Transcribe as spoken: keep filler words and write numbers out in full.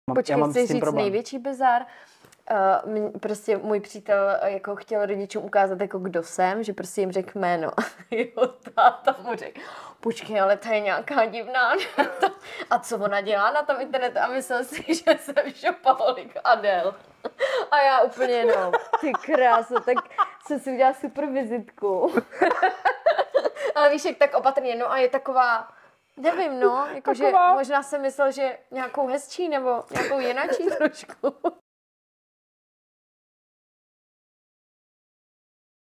Počkej, chci říct problém. největší bizar. Uh, prostě můj přítel jako chtěl rodičům ukázat, jako kdo jsem, že prostě jim řekl jméno. Jo, táta mu řekl, počkej, ale to je nějaká divná. A co ona dělá na tom internetu? A myslel si, že jsem šopaholik Adel. A já úplně no, ty kráso, tak jsem si udělala super vizitku. Ale víš, jak tak opatrně, no a je taková, nevím, no, jakože možná jsem myslel, že nějakou hezčí nebo nějakou jinačí trošku.